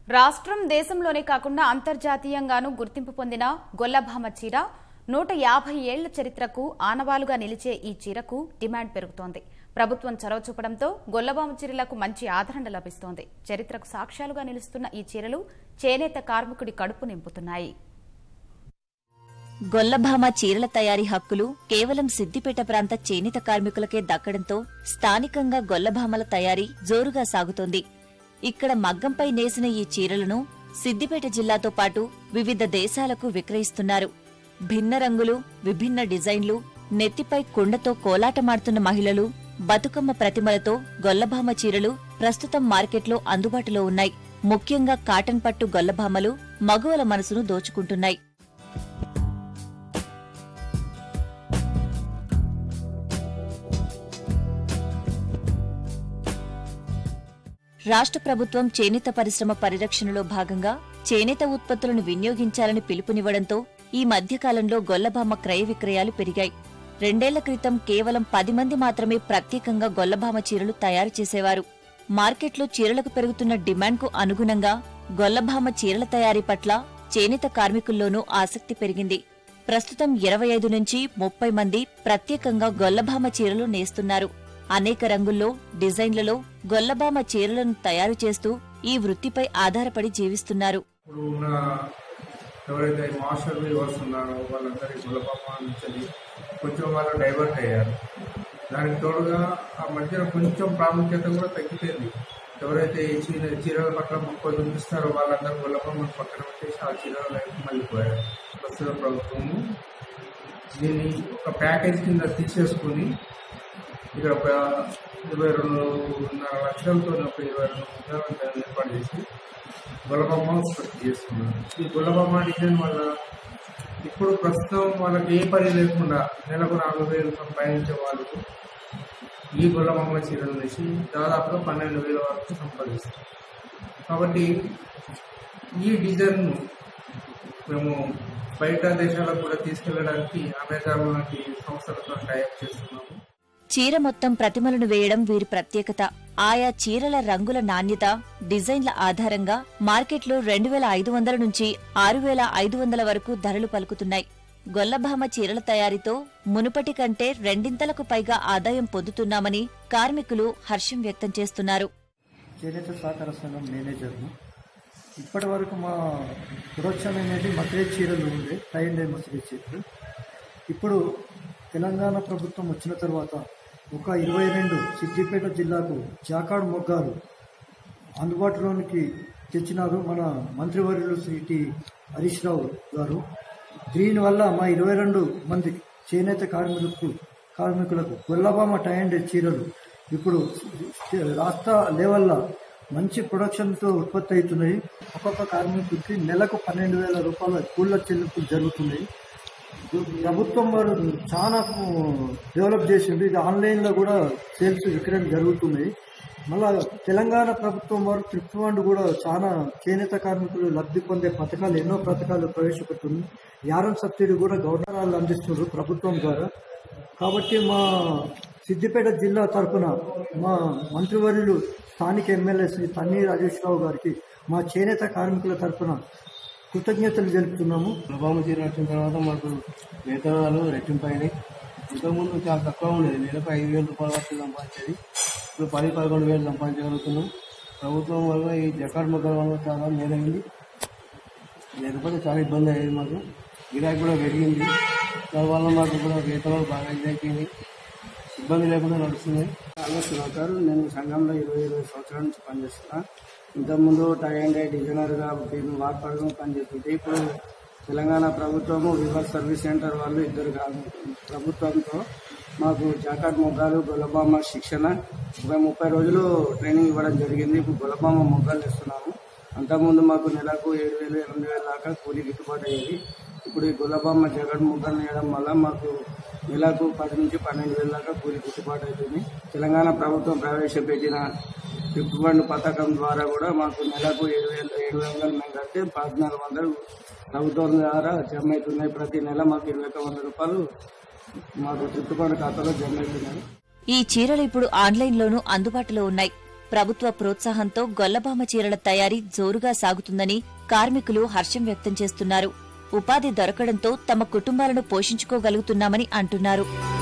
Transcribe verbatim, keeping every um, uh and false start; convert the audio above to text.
రాష్ట్రం దేశంలోనే కాకుండా అంతర్జాతీయంగానూ గుర్తింపు పొందిన గొల్లభామ చీర నూట యాభై ఏళ్ల చరిత్రకు ఆనవాలుగా నిలిచే ఈ చీరకు డిమాండ్ పెరుగుతోంది. ప్రభుత్వం చొరవ చూపడంతో గొల్లభామ చీరలకు మంచి ఆదరణ లభిస్తోంది. చరిత్రకు సాక్ష్యాలుగా నిలుస్తున్న ఈ చీరలు చేనేత కార్మికుడి కడుపు నింపుతున్నాయి. గొల్లభామ చీరల తయారీ హక్కులు కేవలం సిద్దిపేట ప్రాంత చేనేత కార్మికులకే దక్కడంతో స్థానికంగా గొల్లభామల తయారీ జోరుగా సాగుతోంది. ఇక్కడ మగ్గంపై నేసిన ఈ చీరలను సిద్దిపేట జిల్లాతో పాటు వివిధ దేశాలకు విక్రయిస్తున్నారు. భిన్న రంగులు, విభిన్న డిజైన్లు, నెత్తిపై కుండతో కోలాటమాడుతున్న మహిళలు, బతుకమ్మ ప్రతిమలతో గొల్లభామ చీరలు ప్రస్తుతం మార్కెట్లో అందుబాటులో ఉన్నాయి. ముఖ్యంగా కాటన్ పట్టు గొల్లభామలు మగువల మనసును దోచుకుంటున్నాయి. రాష్ట్ర ప్రభుత్వం చేనేత పరిశ్రమ పరిరక్షణలో భాగంగా చేనేత ఉత్పత్తులను వినియోగించాలని పిలుపునివ్వడంతో ఈ మధ్యకాలంలో గొల్లభామ క్రయ విక్రయాలు పెరిగాయి. రెండేళ్ల క్రితం కేవలం పది మంది మాత్రమే ప్రత్యేకంగా గొల్లభామ చీరలు తయారు చేసేవారు. మార్కెట్లో చీరలకు పెరుగుతున్న డిమాండ్కు అనుగుణంగా గొల్లభామ చీరల తయారీ పట్ల చేనేత కార్మికుల్లోనూ ఆసక్తి పెరిగింది. ప్రస్తుతం ఇరవై ఐదు నుంచి ముప్పై మంది ప్రత్యేకంగా గొల్లభామ చీరలు నేస్తున్నారు. అనేక రంగుల్లో, డిజైన్లలో గొల్లభామ చీరలను తయారు చేస్తూ ఈ వృత్తిపై ఆధారపడి జీవిస్తున్నారు. ఎవరైతే మాస్టర్ వ్యూవర్స్ ఉన్నారో వాళ్ళందరికీ గొల్లభామ నుంచి కొంచెం వాళ్ళు డైవర్ట్ అయ్యారు. దానికి తోడుగా ఆ మధ్యన కొంచెం ప్రాముఖ్యత కూడా తగ్గిపోయింది. ఎవరైతే ఈ చీర చీరల పట్ల మొక్క చూపిస్తారో వాళ్ళందరూ గొల్లభామను పక్కన పెట్టేసి ఆ చీరల వైపు మళ్ళీపోయారు. ప్రస్తుత ప్రభుత్వము దీన్ని ఒక ప్యాకేజ్ కింద తీసేసుకుని ఇక్కడ ఒక ఇరవై రెండున్నర లక్షలతో ఒక ఇరవై రెండు ఉద్యోగాలను ఏర్పాటు చేసి గొల్లభామ ఉత్పత్తి చేస్తున్నారు. ఈ గొల్లభామ డిజైన్ వల్ల ఇప్పుడు ప్రస్తుతం వాళ్ళకి ఏ పని లేకుండా నెలకు నాలుగు వేలు సంపాదించే వాళ్ళకు ఈ గొల్లభామ చీరలు వేసి దాదాపుగా పన్నెండు వేల వరకు సంపాదిస్తారు. కాబట్టి ఈ డిజైన్ను మేము బయట దేశాలకు కూడా తీసుకెళ్లడానికి అమెజాన్ లాంటి సంస్థలతో టైప్ చేస్తున్నాము. చీర మొత్తం ప్రతిమలను వేయడం వీరి ప్రత్యేకత. ఆయా చీరల రంగుల నాణ్యత, డిజైన్ల ఆధారంగా మార్కెట్లో రెండు వేల ఐదు వందల నుంచి ఆరు వేల ఐదు వందల వరకు ధరలు పలుకుతున్నాయి. గొల్లభామ చీరల తయారీతో మునుపటి కంటే రెండింతలకు పైగా ఆదాయం పొందుతున్నామని కార్మికులు హర్షం వ్యక్తం చేస్తున్నారు. చేనేత సహకార సంఘం మేనేజర్ను. ఇప్పటి వరకు మా ప్రొడక్షన్ అనేది మసరే చీరలు ఉండే, టైండే మసరే చీరలు. ఇప్పుడు తెలంగాణ ప్రభుత్వం వచ్చిన తర్వాత ఒక ఇరవై రెండు సిద్దిపేట జిల్లాకు జాకాడ్ మొగ్గాలు అందుబాటులోనికి తెచ్చినారు మన మంత్రివర్యులు శ్రీ టి హరీష్ రావు గారు. దీనివల్ల మా ఇరవై రెండు మంది చేనేత కార్మికులకు కార్మికులకు గొల్లభామ టై అండ్ చీరలు ఇప్పుడు రాష్ట్ర లెవెల్లో మంచి ప్రొడక్షన్తో ఉత్పత్తి అవుతున్నాయి. ఒక్కొక్క కార్మికుడికి నెలకు పన్నెండు వేల రూపాయల కూళ్ల చెల్లింపులు జరుగుతున్నాయి. ప్రభుత్వం వారు చాలా డెవలప్ చేసింది. ఇది ఆన్లైన్లో కూడా సేల్స్ విక్రయం జరుగుతున్నాయి. మళ్ళా తెలంగాణ ప్రభుత్వం వారు ట్రిప్ ఫండ్ కూడా చాలా చేనేత కార్మికులు లబ్ధి పొందే పథకాలు ఎన్నో పథకాలు ప్రవేశపెట్టింది. యారన్ సబ్సిడీ కూడా గవర్నరాలు అందిస్తున్నారు ప్రభుత్వం ద్వారా. కాబట్టి మా సిద్దిపేట జిల్లా తరఫున మా మంత్రివర్యులు స్థానిక ఎమ్మెల్యే శ్రీ తన్నీ రాజేశ్వరరావు గారికి మా చేనేత కార్మికుల తరఫున కృతజ్ఞతలు తెలుపుతున్నాము. గొల్లభామ చీర వచ్చిన తర్వాత మాకు వేతనాలు రెట్టింపైనాయి. ఇంతకుముందు చాలా తక్కువ ఉండేది, నెలకు ఐదు వేల రూపాయల వరకు సంపాదించేది. ఇప్పుడు పది పదకొండు వేలు సంపాదించగలుగుతున్నాం. ప్రభుత్వం వల్ల ఈ జకాడ్ మొక్కల వల్ల చాలా మేలైంది. లేకపోతే చాలా ఇబ్బంది అయ్యేది. మాకు గిరాకీ కూడా పెరిగింది. దానివల్ల మాకు కూడా వేతనాలు బాగా ఇదైపోయింది. ఇబ్బంది లేకుండా నడుస్తున్నాయి. సుధాకర్, నేను సంఘంలో ఇరవై ఇరవై సంవత్సరాల నుంచి పనిచేస్తున్నా. ఇంతకుముందు టై అండ్ డై డిజైనర్గా వార్పడడం పనిచేస్తుంటే ఇప్పుడు తెలంగాణ ప్రభుత్వము రివర్స్ సర్వీస్ సెంటర్ వాళ్ళు ఇద్దరు ప్రభుత్వంతో మాకు జాకాట్ మొగ్గాలు గొల్లభామ శిక్షణ ఒక ముప్పై రోజులు ట్రైనింగ్ ఇవ్వడం జరిగింది. ఇప్పుడు గొల్లభామ మొగ్గాలు ఇస్తున్నాము. అంతకుముందు మాకు నెలకు ఏడు వేలు ఎనిమిది వేల దాకా కూలీ గిట్టుబాటు అయ్యేది. ఇప్పుడు ఈ గొల్లభామ జాకాట్ మొగ్గాలు వేయడం వల్ల మాకు నెలకు పది నుంచి పన్నెండు వేల దాకా కూలీ గిట్టుబాటు అవుతుంది. తెలంగాణ ప్రభుత్వం ప్రవేశపెట్టిన ట్రిప్ ఫండ్ పథకం ద్వారా కూడా మాకు నెలకు ఏడు వేల ఏడు వందలు మేము కడితే పద్నాలుగు వందలు ప్రభుత్వం ద్వారా జమ అవుతున్నాయి. ప్రతి నెల మాకు ఇరవై ఒక వంద రూపాయలు మాకు ట్రిప్ ఫండ్ ఖాతాలో జమ అవుతున్నాయి. ఈ చీరలు ఇప్పుడు ఆన్లైన్లోనూ అందుబాటులో ఉన్నాయి. ప్రభుత్వ ప్రోత్సాహంతో గొల్లభామ చీరల తయారీ జోరుగా సాగుతుందని కార్మికులు హర్షం వ్యక్తం చేస్తున్నారు. ఉపాధి దొరకడంతో తమ కుటుంబాలను పోషించుకోగలుగుతున్నామని అంటున్నారు.